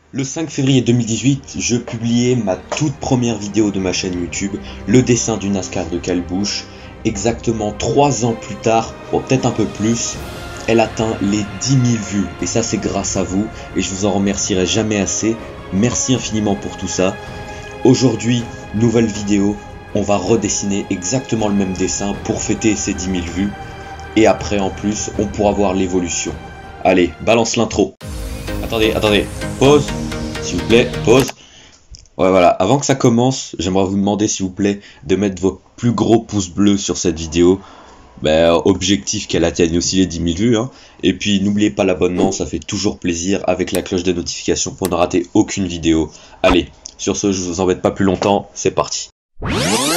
Le 5 février 2018, je publiais ma toute première vidéo de ma chaîne YouTube, le dessin du NASCAR de Kyle Busch. Exactement 3 ans plus tard, ou peut-être un peu plus, elle atteint les 10 000 vues. Et ça, c'est grâce à vous, et je vous en remercierai jamais assez. Merci infiniment pour tout ça. Aujourd'hui, nouvelle vidéo, on va redessiner exactement le même dessin pour fêter ces 10 000 vues. Et après, en plus, on pourra voir l'évolution. Allez, balance l'intro. Attendez, pause, s'il vous plaît, pause. Ouais, voilà, avant que ça commence, j'aimerais vous demander s'il vous plaît de mettre vos plus gros pouces bleus sur cette vidéo. Objectif qu'elle atteigne aussi les 10 000 vues, hein. Et puis n'oubliez pas l'abonnement, ça fait toujours plaisir, avec la cloche de notification pour ne rater aucune vidéo. Allez, sur ce, je vous embête pas plus longtemps, c'est parti.